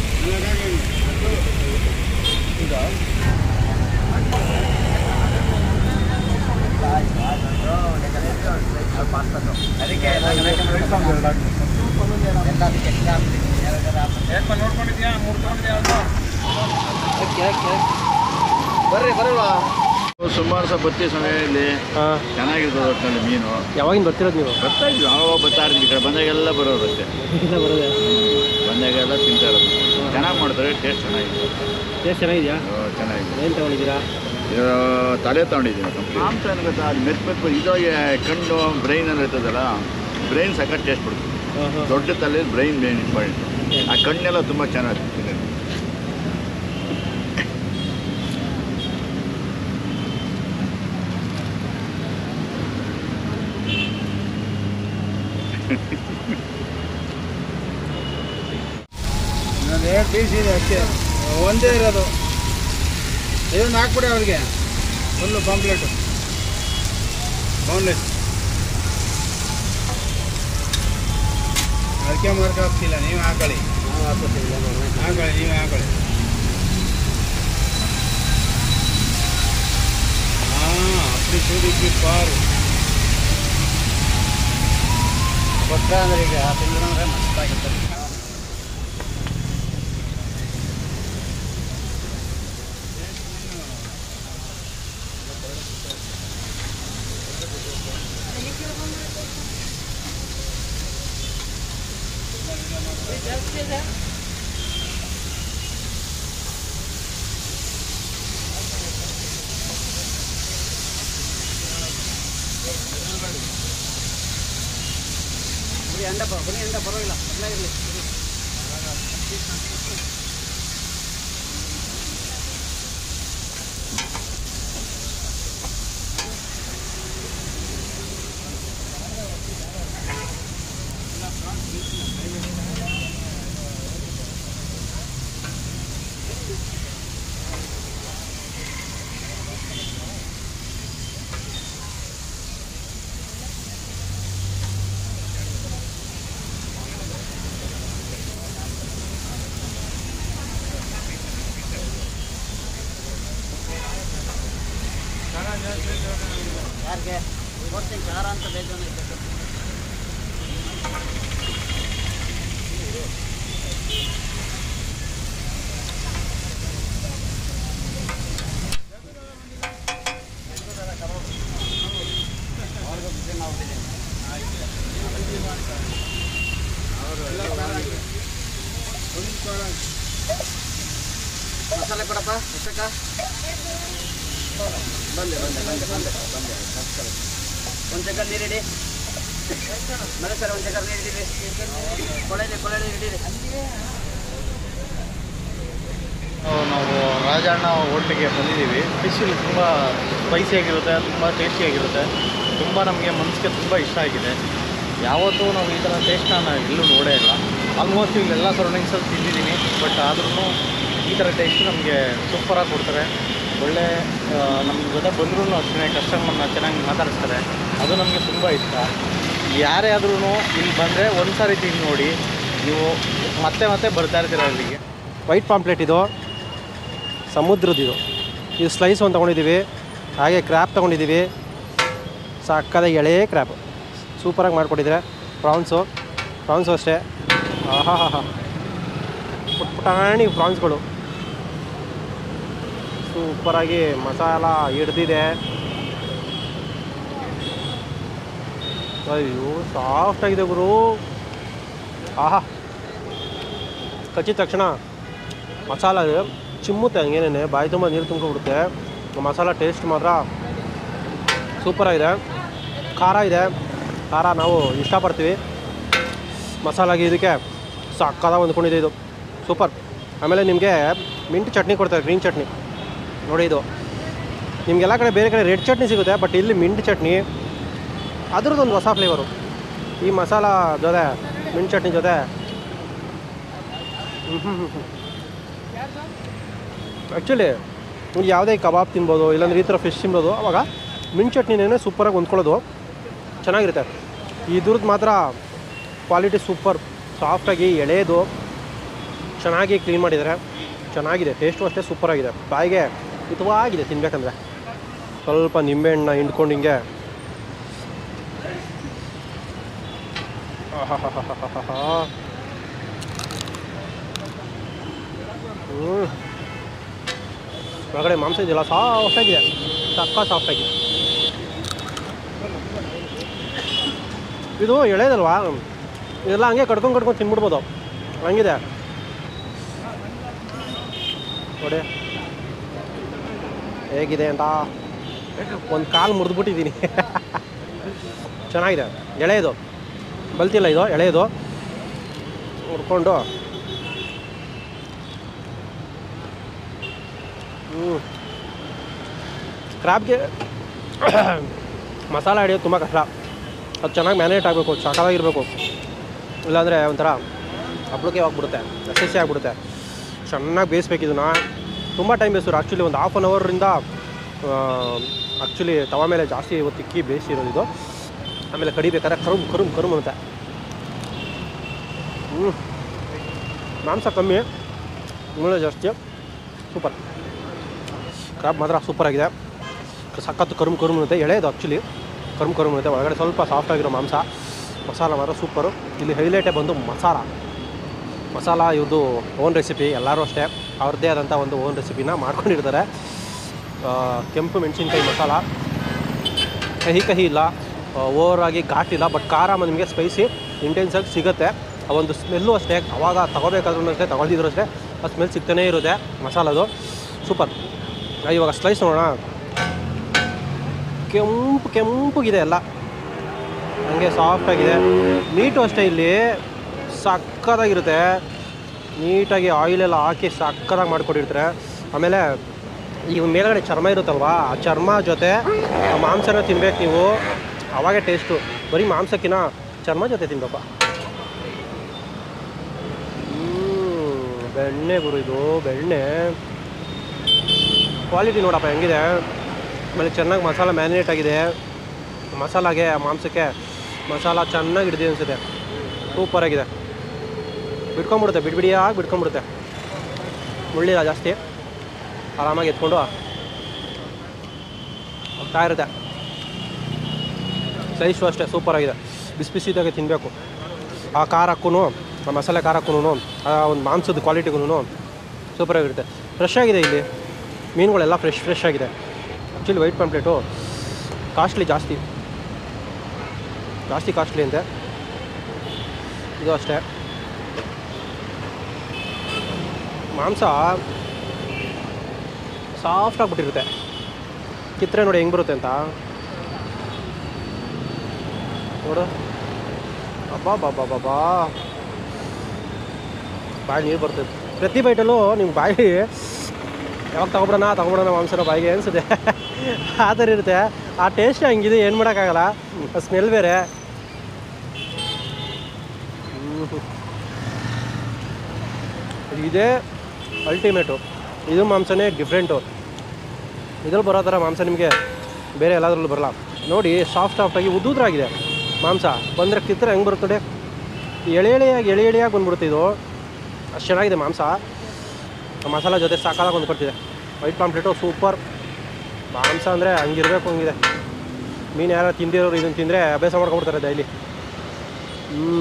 ಅದಕ್ಕೆ ಬರ್ರಿ ಬರಲ್ವಾ?
ಸುಮಾರು ಸಹ ಬರ್ತೀವಿ ಸಮಯದಲ್ಲಿ.
ಹಾಂ,
ಚೆನ್ನಾಗಿರ್ತದೆ ಒಟ್ಟಿನಲ್ಲಿ ಮೀನು.
ಯಾವಾಗಿಂದ ಬರ್ತಿರೋದು ನೀವು?
ಬರ್ತಾ ಇದ್ವಿ, ನಾವು ಬರ್ತಾ ಇರ್ತೀವಿ. ಈ ಕಡೆ ಬಂದಾಗೆಲ್ಲ ಬರೋರು ಅಷ್ಟೇ,
ಇಲ್ಲ ಬರೋದೆ.
ಬಂದಾಗೆಲ್ಲ ತಿಂತಾ ಇರೋದು. ಚೆನ್ನಾಗಿ ಮಾಡ್ತಾರೆ, ಟೇಸ್ಟ್ ಚೆನ್ನಾಗಿದೆ.
ಟೇಸ್ಟ್ ಚೆನ್ನಾಗಿದೆಯಾ?
ಓ, ಚೆನ್ನಾಗಿದೆ.
ಏನು ತೊಗೊಂಡಿದ್ದೀರಾ?
ಇದು ತಲೆ ತೊಗೊಂಡಿದ್ದೀನಿ ಕಂಪ್ಲೀಟ್. ಮಾಂಸ ಏನು ಗೊತ್ತಾ, ಅದು ಮೆತ್ತ ಮೆತ್ತ ಇದು ಕಣ್ಣು ಬ್ರೈನ್ ಎಲ್ಲ ಇರ್ತದಲ್ಲ, ಬ್ರೈನ್ ಸಖತ್ ಟೇಸ್ಟ್ ಕೊಡ್ತೀವಿ. ದೊಡ್ಡ ತಲೆ ಬ್ರೈನ್ ಮೇನ್ ಇಂಪಾರ್ಟೆಂಟ್. ಆ ಕಣ್ಣೆಲ್ಲ ತುಂಬ ಚೆನ್ನಾಗಿ
ಇನ್ನೊಂದು ಎರಡು ಪೀಸ್ ಇದೆ ಅಷ್ಟೇ, ಒಂದೇ ಇರೋದು. ಇದೊಂದು ಹಾಕ್ಬಿಡಿ ಅವ್ರಿಗೆ ಫುಲ್ಲು ಪಾಂಪ್ಲೆಟು ಬೌನ್ಲೆಸ್. ಅದಕ್ಕೆ ಮಾರ್ಕ್ ಹಾಕ್ತಿಲ್ಲ, ನೀವು ಹಾಕೊಳ್ಳಿ ಹಾಕೊಳ್ಳಿ ನೀವೇ ಹಾಕೊಳ್ಳಿ. ಹಾಂ ಅಪ್ಪಡಿ ಚೂಡಿಕ್ಕಿ ಪಾರು
ಗೊತ್ತ ಅಂದ್ರೆ ಈಗ ತಿಂದ್ರೆ ಮಸ್ತಾಗಿರ್ತದೆ. ಎಂಡ ಬನ್ನಿ ಎಂಡ ಪರವಾಗಿಲ್ಲ ಎಲ್ಲ ಇರಲಿ. ಯಾರಿಗೆ ಕೊಡ್ತೀನಿ ಖಾರ ಅಂತ ಬೇಜಾನು ಇದೆ. ಮಸಾಲೆ ಕೊಡಪ್ಪ ಎಷ್ಟಕ್ಕ ಬಂದೆ ಬಂದೆ ಬಂದೆ ಬಂದೆ ಬಂದೆ ಒಂದು ಚಕ್ಕರ್ ನೀರು ಇಡಿ ಮನೆ ಸರ್, ಒಂದು ಚಕ್ಕರ್ ನೀರು ಇಡೀರಿ, ಕೊಳೆಲಿ ಕೊಳೆಲಿ ಇಡೀರಿ.
ನಾವು ರಾಜಣ್ಣ ಹೋಟ್ಲಿಗೆ ಬಂದಿದ್ದೀವಿ. ಫಿಶ್ ಇಲ್ಲಿ ತುಂಬ ಸ್ಪೈಸಿಯಾಗಿರುತ್ತೆ, ತುಂಬ ಟೇಸ್ಟಿಯಾಗಿರುತ್ತೆ, ತುಂಬ ನಮಗೆ ಮನಸ್ಸಿಗೆ ತುಂಬ ಇಷ್ಟ ಆಗಿದೆ. ಯಾವತ್ತೂ ನಾವು ಈ ಥರ ಟೇಸ್ಟ್ನ ನಾನು ಎಲ್ಲೂ ನೋಡೇ ಇಲ್ಲ. ಆಲ್ಮೋಸ್ಟ್ ಇಲ್ಲೆಲ್ಲ ಸರೌಂಡಿಂಗ್ಸಲ್ಲಿ ತಿಂದಿದ್ದೀನಿ, ಬಟ್ ಆದ್ರೂ ಈ ಥರ ಟೇಸ್ಟ್ ನಮಗೆ ಸೂಪರಾಗಿ ಕೊಡ್ತಾರೆ. ಒಳ್ಳೆ ನಮ್ಮ ಜೊತೆ ಬಂದ್ರೂ ಅಷ್ಟೇ ಕಸ್ಟಮರ್ನ ಚೆನ್ನಾಗಿ ಮಾತಾಡಿಸ್ತಾರೆ, ಅದು ನಮಗೆ ತುಂಬ ಇಷ್ಟ. ಯಾರೇ ಆದ್ರೂ ಇಲ್ಲಿ ಬಂದರೆ ಒಂದು ಸಾರಿ ತಿಂದು ನೋಡಿ, ನೀವು ಮತ್ತೆ ಮತ್ತೆ ಬರ್ತಾ ಇರ್ತೀರ ಅಲ್ಲಿಗೆ.
ವೈಟ್ ಪಾಂಪ್ಲೆಟ್ ಇದು ಸಮುದ್ರದ್ದು. ಇದು ಸ್ಲೈಸ್ ಒಂದು ತೊಗೊಂಡಿದ್ದೀವಿ, ಹಾಗೆ ಕ್ರ್ಯಾಪ್ ತೊಗೊಂಡಿದ್ದೀವಿ. ಸಕ್ಕದ ಎಳೆ ಕ್ರ್ಯಾಪ್ ಸೂಪರಾಗಿ ಮಾಡಿಕೊಟ್ಟಿದ್ರೆ. ಪ್ರಾನ್ಸು ಪ್ರಾನ್ಸು ಅಷ್ಟೇ, ಆಹಾ ಹಾ ಹಾ ಪುಟ್ ಪುಟಾಣಿ ಪ್ರಾನ್ಸ್ಗಳು ಸೂಪರಾಗಿ ಮಸಾಲ ಹಿಡ್ದಿದೆ. ಅಯ್ಯೋ ಸಾಫ್ಟಾಗಿದೆ ಗುರು, ಆಹಾ. ಕಚ್ಚಿದ ತಕ್ಷಣ ಮಸಾಲ ಚಿಮ್ಮುತ್ತೆ ಹಂಗೇನೇ, ಬಾಯಿ ತುಂಬ ನೀರು ತುಂಬಿಬಿಡುತ್ತೆ. ಮಸಾಲ ಟೇಸ್ಟ್ ಮಾತ್ರ ಸೂಪರಾಗಿದೆ. ಖಾರ ಇದೆ, ಖಾರ ನಾವು ಇಷ್ಟಪಡ್ತೀವಿ. ಮಸಾಲಾಗಿ ಇದಕ್ಕೆ ಸಕ್ಕದ ಹೊಂದ್ಕೊಂಡಿದೆ ಇದು, ಸೂಪರ್. ಆಮೇಲೆ ನಿಮಗೆ ಮಿಂಟ್ ಚಟ್ನಿ ಕೊಡ್ತಾರೆ, ಗ್ರೀನ್ ಚಟ್ನಿ ನೋಡಿ. ಇದು ನಿಮಗೆಲ್ಲ ಕಡೆ ಬೇರೆ ಕಡೆ ರೆಡ್ ಚಟ್ನಿ ಸಿಗುತ್ತೆ, ಬಟ್ ಇಲ್ಲಿ ಮಿಂಟ್ ಚಟ್ನಿ, ಅದ್ರದ್ದೊಂದು ಹೊಸ ಫ್ಲೇವರು. ಈ ಮಸಾಲ ಜೊತೆ ಮಿಂಟ್ ಚಟ್ನಿ ಜೊತೆ ಹ್ಞೂ ಹ್ಞೂ ಹ್ಞೂ ಆ್ಯಕ್ಚುಲಿ ನೀವು ಯಾವುದೇ ಕಬಾಬ್ ತಿನ್ಬೋದು, ಇಲ್ಲಾಂದ್ರೆ ಈ ಥರ ಫಿಶ್ ತಿನ್ಬೋದು, ಅವಾಗ ಮಿಂಟ್ ಚಟ್ನಿನೇ ಸೂಪರಾಗಿ ಹೊಂದ್ಕೊಳ್ಳೋದು, ಚೆನ್ನಾಗಿರುತ್ತೆ. ಇದ್ರದ್ದು ಮಾತ್ರ ಕ್ವಾಲಿಟಿ ಸೂಪರ್, ಸಾಫ್ಟಾಗಿ ಎಳೆದು ಚೆನ್ನಾಗಿ ಕ್ಲೀನ್ ಮಾಡಿದ್ದಾರೆ, ಚೆನ್ನಾಗಿದೆ. ಟೇಸ್ಟು ಅಷ್ಟೇ ಸೂಪರಾಗಿದೆ, ಬಾಯಿಗೆ ಹಿತವಾಗಿದೆ ತಿನ್ನಬೇಕಂದ್ರೆ. ಸ್ವಲ್ಪ ನಿಂಬೆಹಣ್ಣ ಹಿಂಡ್ಕೊಂಡು ಹಿಂಗೆ ಹ್ಞೂ ಒಳಗಡೆ ಮಾಂಸ ಇದೆಯಲ್ಲ ಸಾಫ್ಟಾಗಿದೆ, ಸಕ್ಕ ಸಾಫ್ಟಾಗಿದೆ. ಇದು ಎಳೆದಲ್ವಾ, ಇದೆಲ್ಲ ಹಂಗೆ ಕಡ್ಕೊಂಡು ಕಡ್ಕೊಂಡು ತಿನ್ಬಿಡ್ಬೋದು, ಹಂಗಿದೆ ನೋಡಿ ಹೇಗಿದೆ ಅಂತ. ಒಂದು ಕಾಲು ಮುರಿದ್ಬಿಟ್ಟಿದ್ದೀನಿ. ಚೆನ್ನಾಗಿದೆ, ಎಳೆದು ಬಲ್ತಿಲ್ಲ ಇದು ಎಳೆಯದು ಹುಡ್ಕೊಂಡು ಹ್ಞೂ ಕ್ರಾಬ್ಗೆ ಮಸಾಲ ಹಿಡಿಯೋದು ತುಂಬ ಕಷ್ಟ. ಅದು ಚೆನ್ನಾಗಿ ಮ್ಯಾರಿನೇಟ್ ಆಗಬೇಕು, ಸಾಕಾಗಿರಬೇಕು, ಇಲ್ಲಾಂದರೆ ಒಂಥರ ಹಪ್ಪಳಕ್ಕೆ ಹೋಗ್ಬಿಡುತ್ತೆ, ಎಸ್ಎಸ್ಸಿ ಆಗಿಬಿಡುತ್ತೆ. ಚೆನ್ನಾಗಿ ಬೇಯಿಸ್ಬೇಕು ಇದನ್ನು. ತುಂಬ ಟೈಮ್ ಬೇಯಿಸೋರು ಆ್ಯಕ್ಚುಲಿ ಒಂದು ಹಾಫ್ ಆನ್ ಅವರಿಂದ ಆ್ಯಕ್ಚುಲಿ ತವ ಮೇಲೆ ಜಾಸ್ತಿ ತಿಕ್ಕಿ ಬೇಯಿಸಿರೋದು ಇದು. ಆಮೇಲೆ ಕಡಿಬೇಕಾದ್ರೆ ಕರುಮ್ ಕರುಮ್ ಕರುಮ್ ಅನ್ನುತ್ತೆ. ಹ್ಞೂ ಮಾಂಸ ಕಮ್ಮಿ, ಮುಳ್ಳು ಜಾಸ್ತಿ. ಸೂಪರ್. ಕ್ರಾಬ್ ಮಾತ್ರ ಸೂಪರಾಗಿದೆ, ಸಖತ್ತು ಕರುಮ್ ಕರುಮ್ ಅನ್ನುತ್ತೆ. ಎಳೆದು ಆ್ಯಕ್ಚುಲಿ ಕರುಮ್ ಕರುಮ್ ಅನ್ನುತ್ತೆ. ಒಳಗಡೆ ಸ್ವಲ್ಪ ಸಾಫ್ಟಾಗಿರೋ ಮಾಂಸ. ಮಸಾಲ ಮಾತ್ರ ಸೂಪರು. ಇಲ್ಲಿ ಹೈಲೈಟೇ ಬಂದು ಮಸಾಲ. ಮಸಾಲ ಇವ್ರದ್ದು ಓನ್ ರೆಸಿಪಿ. ಎಲ್ಲರೂ ಅಷ್ಟೇ ಅವ್ರದ್ದೇ ಆದಂಥ ಒಂದು ಓನ್ ರೆಸಿಪಿನ ಮಾಡ್ಕೊಂಡಿರ್ತಾರೆ. ಕೆಂಪು ಮೆಣಸಿನ್ಕಾಯಿ ಮಸಾಲ ಕಹಿ ಕಹಿ ಇಲ್ಲ, ಓವರಾಗಿ ಘಾಟ್ ಇಲ್ಲ, ಬಟ್ ಖಾರ ನಿಮಗೆ ಸ್ಪೈಸಿ ಇಂಟೆನ್ಸಾಗಿ ಸಿಗುತ್ತೆ. ಆ ಒಂದು ಸ್ಮೆಲ್ಲು ಅಷ್ಟೇ, ಅವಾಗ ತಗೋಬೇಕಾದ್ರೂ ಅಷ್ಟೇ, ತಗೊಳ್ದಿದ್ರು ಅಷ್ಟೇ ಆ ಸ್ಮೆಲ್ ಸಿಗ್ತಾನೇ ಇರುತ್ತೆ ಮಸಾಲದು. ಸೂಪರ್. ಇವಾಗ ಸ್ಲೈಸ್ ನೋಡೋಣ. ಕೆಂಪು ಕೆಂಪುಗಿದೆ ಎಲ್ಲ, ಹಂಗೆ ಸಾಫ್ಟಾಗಿದೆ. ನೀಟು ಅಷ್ಟೇ, ಇಲ್ಲಿ ಸಕ್ಕತ್ತಾಗಿರುತ್ತೆ. ನೀಟಾಗಿ ಆಯಿಲೆಲ್ಲ ಹಾಕಿ ಸಕ್ಕತ್ತಾಗಿ ಮಾಡಿಕೊಟ್ಟಿರ್ತಾರೆ. ಆಮೇಲೆ ಈ ಮೇಲ್ಗಡೆ ಚರ್ಮ ಇರುತ್ತಲ್ವ, ಆ ಚರ್ಮ ಜೊತೆ ಆ ಮಾಂಸನ ತಿನ್ಬೇಕು ನೀವು, ಅವಾಗೇ ಟೇಸ್ಟು. ಬರೀ ಮಾಂಸಕ್ಕಿಂತ ಚರ್ಮ ಜೊತೆ ತಿನ್ಬೇಕು. ಹ್ಞೂ ಬೆಣ್ಣೆ ಗುರು, ಇದು ಬೆಣ್ಣೆ ಕ್ವಾಲಿಟಿ ನೋಡಪ್ಪ ಹೆಂಗಿದೆ. ಆಮೇಲೆ ಚೆನ್ನಾಗಿ ಮಸಾಲ ಮ್ಯಾರಿನೇಟ್ ಆಗಿದೆ. ಮಸಾಲಾಗೆ ಮಾಂಸಕ್ಕೆ ಮಸಾಲ ಚೆನ್ನಾಗಿ ಹಿಡಿದಿದೆ ಅನಿಸುತ್ತೆ. ಸೂಪರಾಗಿದೆ. ಬಿಟ್ಕೊಂಡ್ಬಿಡುತ್ತೆ, ಬಿಡ್ಬಿಡಿಯಾಗಿ ಬಿಟ್ಕೊಂಡ್ಬಿಡುತ್ತೆ. ಮುಳ್ಳಿಲ್ಲ ಜಾಸ್ತಿ, ಆರಾಮಾಗಿ ಎತ್ಕೊಂಡು ಹೋಗ್ತಾ ಇರುತ್ತೆ. ಸೈಜು ಅಷ್ಟೇ ಸೂಪರಾಗಿದೆ. ಬಿಸಿ ಬಿಸಿದಾಗೆ ತಿನ್ನಬೇಕು. ಆ ಖಾರಕ್ಕೂ, ಆ ಮಸಾಲೆ ಖಾರಕ್ಕೂ, ಆ ಒಂದು ಮಾಂಸದ ಕ್ವಾಲಿಟಿಗೂ ಸೂಪರಾಗಿರುತ್ತೆ. ಫ್ರೆಶ್ ಆಗಿದೆ ಇಲ್ಲಿ ಮೀನುಗಳೆಲ್ಲ, ಫ್ರೆಶ್ ಫ್ರೆಶ್ ಆಗಿದೆ. ಆ್ಯಕ್ಚುಲಿ ವೈಟ್ ಪಾಂಪ್ಲೆಟು ಕಾಸ್ಟ್ಲಿ, ಜಾಸ್ತಿ ಜಾಸ್ತಿ ಕಾಸ್ಟ್ಲಿ ಅಂತೆ. ಇದು ಅಷ್ಟೇ. ಮಾಂಸ ಸಾಫ್ಟಾಗಿಬಿಟ್ಟಿರುತ್ತೆ. ಕಿತ್ತರೆ ನೋಡಿ ಹೆಂಗೆ ಬರುತ್ತೆ ಅಂತ ನೋಡು. ಅಬ್ಬಾ ಬಾಬಾ ಬಾಬಾ ಬಾಯಿ ನೀರು ಬರ್ತದೆ. ಪ್ರತಿ ಬೈಟಲ್ಲೂ ನಿಮ್ಮ ಬಾಯಿ ಯಾವಾಗ ತಗೊಬಿಡೋಣ ತಗೊಬಿಡೋಣ ಮಾಂಸನ ಬಾಯಿಗೆ ಅನಿಸುತ್ತೆ. ಆ ಥರ ಇರುತ್ತೆ. ಆ ಟೇಸ್ಟ್ ಹಂಗಿದೆ, ಏನು ಮಾಡೋಕ್ಕಾಗಲ್ಲ. ಆ ಸ್ಮೆಲ್ ಬೇರೆ. ಇದೇ ಅಲ್ಟಿಮೇಟು. ಇದು ಮಾಂಸನೇ ಡಿಫ್ರೆಂಟು. ಇದ್ರಲ್ಲಿ ಬರೋ ಥರ ಮಾಂಸ ನಿಮಗೆ ಬೇರೆ ಎಲ್ಲಾದ್ರಲ್ಲೂ ಬರಲ್ಲ. ನೋಡಿ ಸಾಫ್ಟ್ ಸಾಫ್ಟಾಗಿ ಉದ್ದುದ್ರಾಗಿದೆ ಮಾಂಸ. ಬಂದರೆ ಕಿತ್ತರೆ ಹೆಂಗೆ ಬರುತ್ತೆ, ಎಳೆ ಎಳೆಯಾಗಿ ಎಳೆ ಎಳೆಯಾಗಿ ಬಂದ್ಬಿಡುತ್ತೆ. ಇದು ಅಷ್ಟು ಚೆನ್ನಾಗಿದೆ ಮಾಂಸ. ಮಸಾಲ ಜೊತೆ ಸಾಕಾಗಿ ಹೊಂದ್ಕೊಡ್ತಿದೆ. White pomfret super. ಮಾಂಸ ಅಂದರೆ ಹಂಗಿರ್ಬೇಕು, ಹಂಗಿದೆ. ಮೀನು ಯಾರು ತಿಂದಿರೋರು ಇದನ್ನು ತಿಂದರೆ ಅಭ್ಯಾಸ ಮಾಡ್ಕೊಬಿಡ್ತಾರೆ ಡೈಲಿ. ಹ್ಞೂ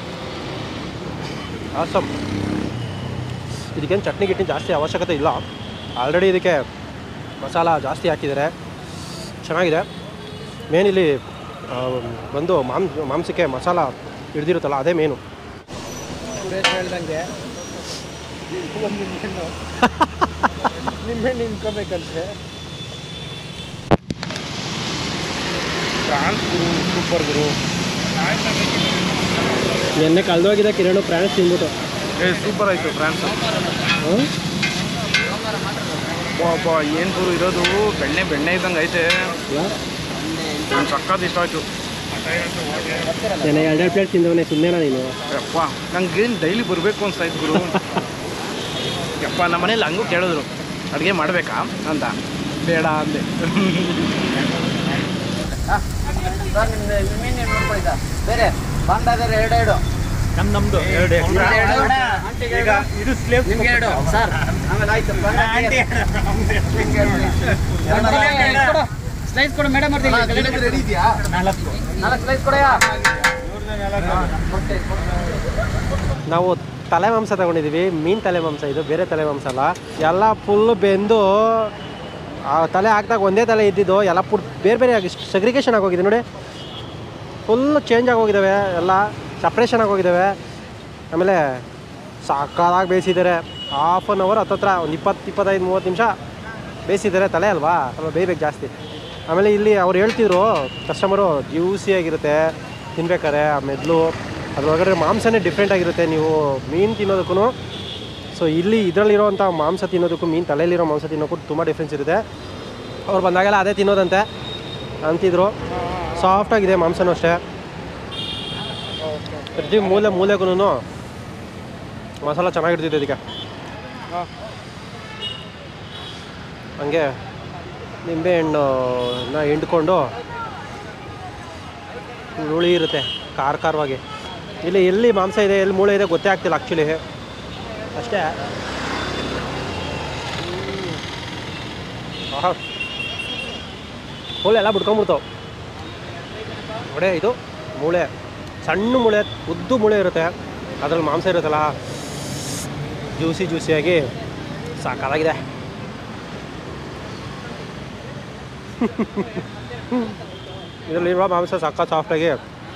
ಆಸಮ್. ಇದಕ್ಕೇನು ಚಟ್ನಿ ಗಿಟ್ನಿ ಜಾಸ್ತಿ ಅವಶ್ಯಕತೆ ಇಲ್ಲ. ಆಲ್ರೆಡಿ ಇದಕ್ಕೆ ಮಸಾಲ ಜಾಸ್ತಿ ಹಾಕಿದ್ದಾರೆ, ಚೆನ್ನಾಗಿದೆ. ಮೇನಿಲ್ಲಿ ಬಂದು ಮಾಂಸ ಮಾಂಸಕ್ಕೆ ಮಸಾಲ ಹಿಡ್ದಿರುತ್ತಲ್ಲ ಅದೇ ಮೇನು.
ಹೇಳ್ದಂಗೆ ಒಂದು ನಿಂಬೆಹಣ್ಣು ನಿಂಬೆಹಣ್ಣು ನಿಂತ್ಕೋಬೇಕಂತೆ. ಫ್ರಾನ್ಸ್ ಗುರು ಸೂಪರ್ ಗುರು.
ಎಣ್ಣೆ ಕಳೆದೋಗಿದೆ ಕಿರಣ್ ಫ್ರಾನ್ಸ್ ತಿಂದ್ಬಿಟ್ಟು.
ಏ ಸೂಪರ್ ಆಯಿತು ಫ್ರಾನ್ಸು. ಬಾಬಾ ಏನು ಗುರು ಇರೋದು, ಬೆಣ್ಣೆ ಬೆಣ್ಣೆ ಇದ್ದಂಗೆ ಐತೆ. ನಂಗೆ ಸಕ್ಕತ್ ಇಷ್ಟ ಆಯಿತು.
ಎರಡೆರಡು ಪ್ಲೇಟ್ ತಿಂದವನೇ ಸುಮ್ಮನೆ ನೀನು.
ಯಪ್ಪ ನಂಗೇನು ಡೈಲಿ ಬರಬೇಕು ಅನ್ಸಾಯ್ತು ಗುರು. ಯಪ್ಪ ನಮ್ಮ ಮನೇಲಿ ಹಂಗೂ ಕೇಳಿದ್ರು ಅಡುಗೆ ಮಾಡಬೇಕಾ ಅಂತ, ಬೇಡ ಅಂದೆ.
ಸರ್ ನಿಮ್ದು ಮೀನು ನೋಡ್ಕೊಳ್ಳಿ ಸರ್. ಬೇರೆ ಬಾಂಗ್ಲಾದೇಶ ಎರಡು ಎರಡು
ನಮ್ಮ ನಮ್ಮದು ಎರಡು
ಈಗ
ಇದು ಸ್ಲೇವ್
ನಿಮ್ಗೆ ಎರಡು ಸರ್. ಆಮೇಲೆ ಆಯ್ತು ಸ್ಲೈಸ್ ಕೊಡು ಮೇಡಮ್. ರೆಡಿ ಇದೆಯಾ? ನಾಲ್ಕು ನಾಲ್ಕು ಸ್ಲೈಸ್ ಕೊಡಯ್ಯ.
ನಾವು ತಲೆ ಮಾಂಸ ತಗೊಂಡಿದ್ದೀವಿ. ಮೀನು ತಲೆ ಮಾಂಸ, ಇದು ಬೇರೆ ತಲೆ ಮಾಂಸ ಅಲ್ಲ. ಎಲ್ಲ ಫುಲ್ಲು ಬೆಂದು ಆ ತಲೆ ಹಾಕಿದಾಗ ಒಂದೇ ತಲೆ ಇದ್ದಿದ್ದು ಎಲ್ಲ ಪುಟ್ ಬೇರೆ ಬೇರೆ ಆಗಿ ಸಗ್ರಿಗೇಷನ್ ಆಗೋಗಿದೆ ನೋಡಿ. ಫುಲ್ಲು ಚೇಂಜ್ ಆಗೋಗಿದ್ದಾವೆ, ಎಲ್ಲ ಸಪ್ರೇಷನ್ ಆಗೋಗಿದ್ದಾವೆ. ಆಮೇಲೆ ಸಾಕಾಗಿ ಬೇಯಿಸಿದ್ದಾರೆ. ಹಾಫ್ ಆನ್ ಅವರ್ ಹತ್ತತ್ರ ಒಂದು ಇಪ್ಪತ್ತು ಇಪ್ಪತ್ತೈದು ಮೂವತ್ತು ನಿಮಿಷ ಬೇಯಿಸಿದ್ದಾರೆ. ತಲೆ ಅಲ್ವಾ, ಸ್ವಲ್ಪ ಬೇಯಬೇಕು ಜಾಸ್ತಿ. ಆಮೇಲೆ ಇಲ್ಲಿ ಅವ್ರು ಹೇಳ್ತಿದ್ರು ಕಸ್ಟಮರು ಜ್ಯೂಸಿಯಾಗಿರುತ್ತೆ ತಿನ್ಬೇಕಾರೆ. ಆ ಮೆದ್ಲು ಅದರೊಳಗಡೆ ಮಾಂಸನೇ ಡಿಫ್ರೆಂಟ್ ಆಗಿರುತ್ತೆ. ನೀವು ಮೀನು ತಿನ್ನೋದಕ್ಕೂ ಸೊ ಇಲ್ಲಿ ಇದರಲ್ಲಿರೋವಂಥ ಮಾಂಸ ತಿನ್ನೋದಕ್ಕೂ ಮೀನು ತಲೆಯಲ್ಲಿರೋ ಮಾಂಸ ತಿನ್ನೋಕ್ಕೂ ತುಂಬ ಡಿಫ್ರೆನ್ಸ್ ಇರುತ್ತೆ. ಅವ್ರು ಬಂದಾಗೆಲ್ಲ ಅದೇ ತಿನ್ನೋದಂತೆ ಅಂತಿದ್ರು. ಸಾಫ್ಟಾಗಿದೆ ಮಾಂಸನೂ ಅಷ್ಟೇ. ಪ್ರತಿ ಮೂಲೆ ಮೂಲೆಗೂ ಮಸಾಲ ಚೆನ್ನಾಗಿರ್ತಿದೆ ಇದಕ್ಕೆ. ಹಂಗೆ ನಿಂಬೆಹಣ್ಣನ್ನ ಹಿಂಡ್ಕೊಂಡು ಹುಳಿ ಇರುತ್ತೆ ಖಾರ ಖಾರವಾಗಿ. ಇಲ್ಲಿ ಎಲ್ಲಿ ಮಾಂಸ ಇದೆ ಎಲ್ಲಿ ಮೂಳೆ ಇದೆ ಗೊತ್ತೇ ಆಗ್ತಿಲ್ಲ ಆ್ಯಕ್ಚುಲಿ ಅಷ್ಟೇ. ಆಹಾ ಮೂಳೆ ಎಲ್ಲ ಬಿಡ್ಕೊಂಬಿಡ್ತಾವೆ. ಒಡೆ ಇದು ಮೂಳೆ, ಸಣ್ಣ ಮೂಳೆ, ಉದ್ದು ಮೂಳೆ ಇರುತ್ತೆ, ಅದ್ರಲ್ಲಿ ಮಾಂಸ ಇರುತ್ತಲ್ಲ, ಜ್ಯೂಸಿ ಜ್ಯೂಸಿಯಾಗಿ ಸಾಕಾಗಿದೆ. ಇದರಲ್ಲಿರುವ ಮಾಂಸ ಸಾಕ ಸಾಫ್ಟಾಗಿ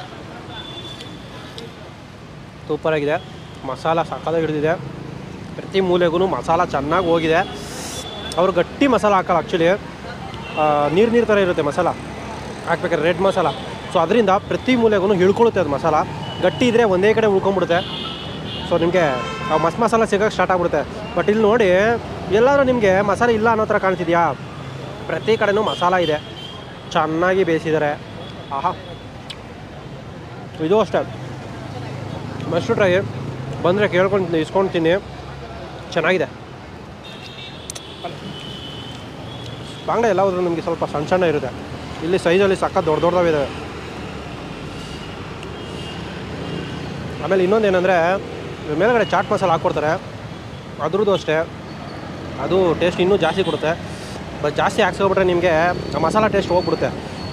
ಸೂಪರಾಗಿದೆ. ಮಸಾಲ ಸಾಕಾಗಿ ಹಿಡಿದಿದೆ. ಪ್ರತಿ ಮೂಲೆಗೂ ಮಸಾಲ ಚೆನ್ನಾಗಿ ಹೋಗಿದೆ. ಅವರು ಗಟ್ಟಿ ಮಸಾಲ ಹಾಕಲ್ಲ ಆ್ಯಕ್ಚುಲಿ, ನೀರು ನೀರು ಥರ ಇರುತ್ತೆ ಮಸಾಲ ಹಾಕ್ಬೇಕಾದ್ರೆ, ರೆಡ್ ಮಸಾಲ. ಸೊ ಅದರಿಂದ ಪ್ರತಿ ಮೂಲೆಗೂ ಹಿಳ್ಕೊಳ್ಳುತ್ತೆ ಅದು ಮಸಾಲ. ಗಟ್ಟಿ ಇದ್ದರೆ ಒಂದೇ ಕಡೆ ಉಳ್ಕೊಂಬಿಡುತ್ತೆ. ಸೊ ನಿಮಗೆ ಆ ಮಸ್ ಮಸಾಲ ಸಿಗೋಕ್ಕೆ ಸ್ಟಾರ್ಟ್ ಆಗಿಬಿಡುತ್ತೆ. ಬಟ್ ಇಲ್ಲಿ ನೋಡಿ ಎಲ್ಲಾದರೂ ನಿಮಗೆ ಮಸಾಲೆ ಇಲ್ಲ ಅನ್ನೋ ಥರ ಕಾಣ್ತಿದೆಯಾ? ಪ್ರತಿ ಕಡೆನೂ ಮಸಾಲ ಇದೆ, ಚೆನ್ನಾಗಿ ಬೇಯಿಸಿದ್ದಾರೆ. ಆಹಾ ಇದು ಅಷ್ಟೇ ಮಸ್ಟ್ ಟ್ರೈ. ಬಂದರೆ ಕೇಳ್ಕೊಂಡು ಇಸ್ಕೊಂಡು ತಿನ್ನಿ, ಚೆನ್ನಾಗಿದೆ. ಬಾಂಗ್ಡ ಎಲ್ಲ ಹೋದ್ರೂ ನಿಮಗೆ ಸ್ವಲ್ಪ ಸಣ್ಣ ಸಣ್ಣ ಇರುತ್ತೆ. ಇಲ್ಲಿ ಸೈಜಲ್ಲಿ ಸಕ್ಕ ದೊಡ್ಡ ದೊಡ್ಡದಾವಿದೆ. ಆಮೇಲೆ ಇನ್ನೊಂದು ಏನಂದರೆ ಮೇಲ್ಗಡೆ ಚಾಟ್ ಮಸಾಲ ಹಾಕ್ಕೊಡ್ತಾರೆ, ಅದ್ರದ್ದು ಅಷ್ಟೇ ಅದು ಟೇಸ್ಟ್ ಇನ್ನೂ ಜಾಸ್ತಿ ಕೊಡುತ್ತೆ. ಬಟ್ ಜಾಸ್ತಿ ಹಾಕ್ಸ್ಕೊಬಿಟ್ರೆ ನಿಮಗೆ ಆ ಮಸಾಲ ಟೇಸ್ಟ್ ಹೋಗ್ಬಿಡುತ್ತೆ.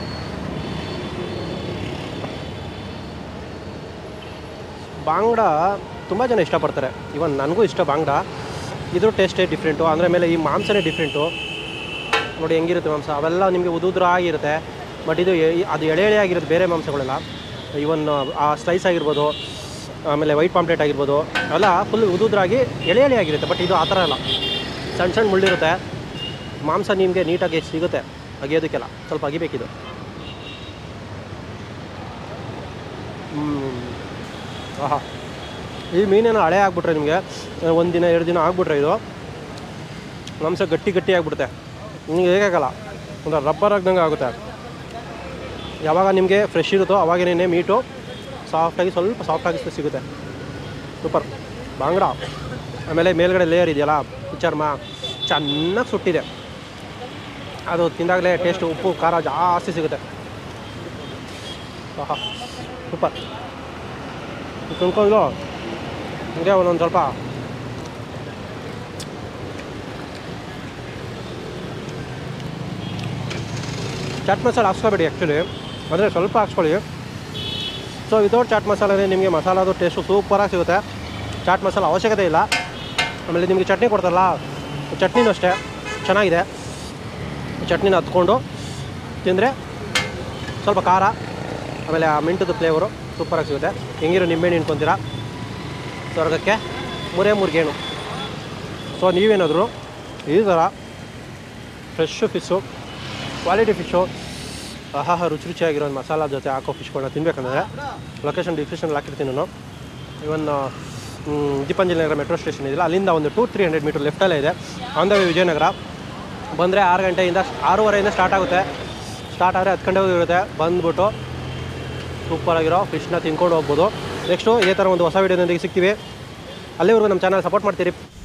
ಬಾಂಗ್ಡ ತುಂಬ ಜನ ಇಷ್ಟಪಡ್ತಾರೆ, ಇವನ್ ನನಗೂ ಇಷ್ಟ ಬಾಂಗ್ಡ. ಇದ್ರ ಟೇಸ್ಟೇ ಡಿಫ್ರೆಂಟು, ಅಂದರೆ ಮೇಲೆ ಈ ಮಾಂಸನೇ ಡಿಫ್ರೆಂಟು. ನೋಡಿ ಹೆಂಗಿರುತ್ತೆ ಮಾಂಸ, ಅವೆಲ್ಲ ನಿಮಗೆ ಉದುದ್ರ ಆಗಿರುತ್ತೆ. ಬಟ್ ಇದು ಅದು ಎಳೆ ಎಳೆ ಆಗಿರುತ್ತೆ ಬೇರೆ ಮಾಂಸಗಳೆಲ್ಲ. ಇವನ್ ಆ ಸ್ಲೈಸ್ ಆಗಿರ್ಬೋದು, ಆಮೇಲೆ ವೈಟ್ ಪಾಂಪ್ಲೆಟ್ ಆಗಿರ್ಬೋದು, ಅವೆಲ್ಲ ಫುಲ್ ಉದುದ್ರಾಗಿ ಎಳೆ ಎಳೆ ಆಗಿರುತ್ತೆ. ಬಟ್ ಇದು ಆ ಥರ ಅಲ್ಲ, ಸಣ್ಣ ಸಣ್ಣ ಮುಳ್ಳಿರುತ್ತೆ. ಮಾಂಸ ನಿಮಗೆ ನೀಟಾಗಿ ಸಿಗುತ್ತೆ ಅಗಿಯೋದಕ್ಕೆಲ್ಲ, ಸ್ವಲ್ಪ ಅಗಿಬೇಕಿದು. ಹ್ಞೂ ಆಹಾ ಈ ಮೀನೇನೋ ಹಳೆ ಆಗಿಬಿಟ್ರೆ ನಿಮಗೆ ಒಂದು ದಿನ ಎರಡು ದಿನ ಆಗಿಬಿಟ್ರೆ ಇದು ಮಾಂಸ ಗಟ್ಟಿ ಗಟ್ಟಿ ಆಗಿಬಿಡುತ್ತೆ. ನಿಮಗೆ ಹೇಗಾಗಲ್ಲ, ಒಂದು ರಬ್ಬರ್ ಆಗ್ದಂಗೆ ಆಗುತ್ತೆ. ಯಾವಾಗ ನಿಮಗೆ ಫ್ರೆಶ್ ಇರುತ್ತೋ ಅವಾಗೇನೇ ಮೀಟು ಸಾಫ್ಟಾಗಿ ಸ್ವಲ್ಪ ಸಾಫ್ಟಾಗಿ ಸಿಗುತ್ತೆ. ಸೂಪರ್ ಬಾಂಗ್ಡ. ಆಮೇಲೆ ಮೇಲ್ಗಡೆ ಲೇಯರ್ ಇದೆಯಲ್ಲ ಚರ್ಮ ಚೆನ್ನಾಗಿ ಸುಟ್ಟಿದೆ, ಅದು ತಿಂದಾಗಲೇ ಟೇಸ್ಟು ಉಪ್ಪು ಖಾರ ಜಾಸ್ತಿ ಸಿಗುತ್ತೆ. ಆಹಾ ಸೂಪರ್. ತಿನ್ಕೊಂಡು ಹಂಗೆ ಒಂದೊಂದು ಸ್ವಲ್ಪ ಚಾಟ್ ಮಸಾಲ ಹಾಕ್ಸ್ಕೊಬೇಡಿ ಆ್ಯಕ್ಚುಲಿ, ಅಂದರೆ ಸ್ವಲ್ಪ ಹಾಕ್ಸ್ಕೊಳ್ಳಿ. ಸೊ ವಿತೌಟ್ ಚಾಟ್ ಮಸಾಲನೇ ನಿಮಗೆ ಮಸಾಲದು ಟೇಸ್ಟು ಸೂಪರಾಗಿ ಸಿಗುತ್ತೆ. ಚಾಟ್ ಮಸಾಲ ಅವಶ್ಯಕತೆ ಇಲ್ಲ. ಆಮೇಲೆ ನಿಮಗೆ ಚಟ್ನಿ ಕೊಡ್ತಾರಲ್ಲ, ಚಟ್ನಿನೂ ಅಷ್ಟೇ ಚೆನ್ನಾಗಿದೆ. ಚಟ್ನಿನ ಹತ್ಕೊಂಡು ತಿಂದರೆ ಸ್ವಲ್ಪ ಖಾರ, ಆಮೇಲೆ ಆ ಮಿಂಟದ ಫ್ಲೇವರು ಸೂಪರಾಗಿ ಸಿಗುತ್ತೆ. ಹೆಂಗಿರೋ ನಿಂಬೆಹಣ್ಣು ಹಿಂಡ್ಕೊತೀರಾ ಸ್ವರ್ಗಕ್ಕೆ ಮೂರೇ ಮೂರು ಗೇಣು. ಸೊ ನೀವೇನಾದರೂ ಈ ಥರ ಫ್ರೆಶ್ಶು ಫಿಶ್ಶು, ಕ್ವಾಲಿಟಿ ಫಿಶ್ಶು, ಆಹಾ ರುಚಿ ರುಚಿಯಾಗಿರೋ ಮಸಾಲ ಜೊತೆ ಹಾಕೋ ಫಿಶ್ಗಳನ್ನ ತಿನ್ಬೇಕಂದ್ರೆ ಲೊಕೇಶನ್ ಡಿಸ್ಕ್ರಿಪ್ಷನ್ಗೆ ಹಾಕಿರ್ತೀನಿ ನಾನು. ಇವನ್ ದೀಪಂಜಲಿ ನಗರ ಮೆಟ್ರೋ ಸ್ಟೇಷನ್ ಇದೆಯಲ್ಲ, ಅಲ್ಲಿಂದ ಒಂದು ಟು ತ್ರೀ ಹಂಡ್ರೆಡ್ ಮೀಟರ್ ಲೆಫ್ಟಲ್ಲೇ ಇದೆ. On the way Vijayanagar. ಬಂದರೆ ಆರು ಗಂಟೆಯಿಂದ ಆರೂವರೆಯಿಂದ ಸ್ಟಾರ್ಟ್ ಆಗುತ್ತೆ. ಸ್ಟಾರ್ಟ್ ಆದರೆ ಹತ್ತು ಗಂಟೆವರೆಗೂ ಇರುತ್ತೆ. ಬಂದುಬಿಟ್ಟು ಸೂಪರಾಗಿರೋ ಫಿಶ್ನ ತಿನ್ಕೊಂಡು ಹೋಗ್ಬೋದು. ನೆಕ್ಸ್ಟು ಇದೇ ಥರ ಒಂದು ಹೊಸ ವೀಡಿಯೋದೊಂದಿಗೆ ಸಿಗ್ತೀವಿ. ಅಲ್ಲಿವರೆಗೂ ನಮ್ಮ ಚಾನಲ್ ಸಪೋರ್ಟ್ ಮಾಡ್ತೀರಿ.